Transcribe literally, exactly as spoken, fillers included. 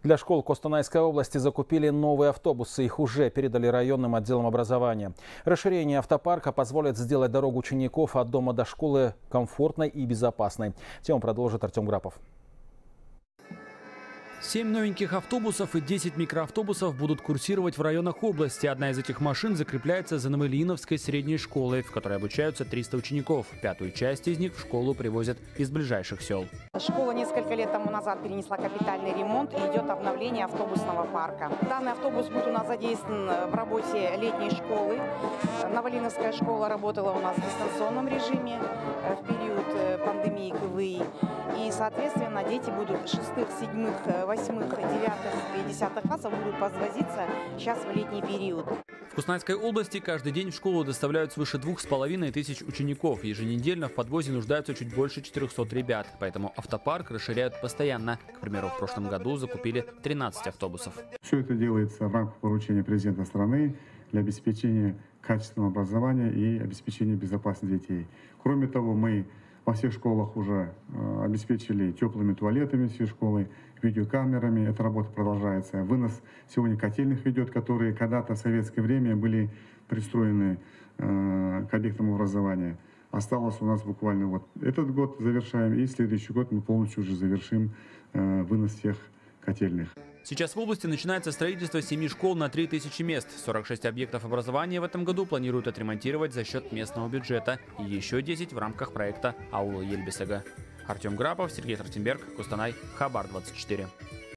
Для школ Костанайской области закупили новые автобусы. Их уже передали районным отделам образования. Расширение автопарка позволит сделать дорогу учеников от дома до школы комфортной и безопасной. Тему продолжит Артем Грапов. Семь новеньких автобусов и десять микроавтобусов будут курсировать в районах области. Одна из этих машин закрепляется за Новоильиновской средней школой, в которой обучаются триста учеников. Пятую часть из них в школу привозят из ближайших сел. Школа несколько лет тому назад перенесла капитальный ремонт и идет обновление автобусного парка. Данный автобус будет у нас задействован в работе летней школы. Новоильиновская школа работала у нас в дистанционном режиме в период пандемии КВИ. И, соответственно, дети будут шестых, седьмых, восьмых, девятых и десятых классов будут подвозиться сейчас в летний период. В Костанайской области каждый день в школу доставляют свыше двух с половиной тысяч учеников. Еженедельно в подвозе нуждаются чуть больше четырёхсот ребят. Поэтому автопарк расширяют постоянно. К примеру, в прошлом году закупили тринадцать автобусов. Все это делается в рамках поручения президента страны для обеспечения качественного образования и обеспечения безопасности детей. Кроме того, мы во всех школах уже э, обеспечили теплыми туалетами всей школы, видеокамерами. Эта работа продолжается. Вынос сегодня котельных ведет, которые когда-то в советское время были пристроены э, к объектам образования. Осталось у нас буквально вот этот год завершаем, и следующий год мы полностью уже завершим э, вынос всех котельных. Сейчас в области начинается строительство семи школ на три тысячи мест. сорок шесть объектов образования в этом году планируют отремонтировать за счет местного бюджета. И еще десять в рамках проекта «Аула Ельбисега». Артем Грапов, Сергей Трахтенберг, Костанай, Хабар двадцать четыре.